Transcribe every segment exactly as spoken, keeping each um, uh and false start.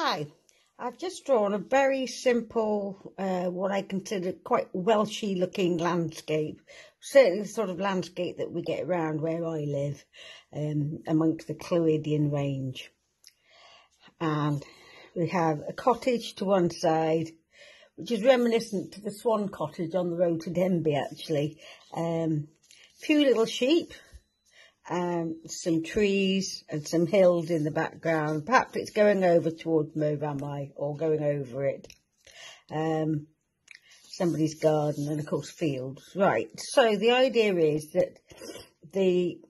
Hi, I've just drawn a very simple, uh, what I consider quite Welshy looking landscape. Certainly the sort of landscape that we get around where I live, um, amongst the Clwydian range. And we have a cottage to one side, which is reminiscent to the Swan Cottage on the road to Denbigh actually. Um, few little sheep. Um, some trees and some hills in the background. Perhaps it's going over towards Moramai or going over it. Um, somebody's garden and of course fields. Right, so the idea is that the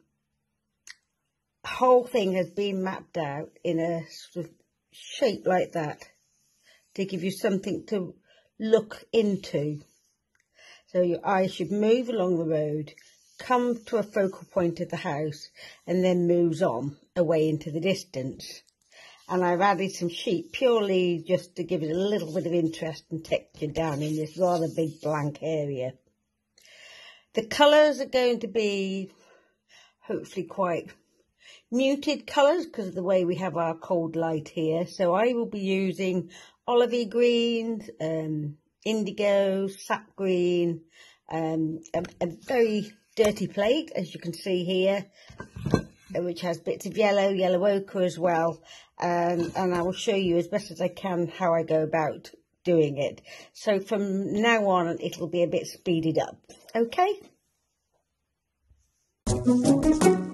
whole thing has been mapped out in a sort of shape like that to give you something to look into. So your eyes should move along the road, come to a focal point of the house, and then moves on away into the distance. And I've added some sheep purely just to give it a little bit of interest and texture down in this rather big blank area. The colours are going to be hopefully quite muted colours because of the way we have our cold light here. So I will be using olivey greens, um, indigo, sap green, um, a, a very dirty plate, as you can see here, which has bits of yellow, yellow ochre as well, um, and I will show you as best as I can how I go about doing it. So from now on it'll be a bit speeded up, okay?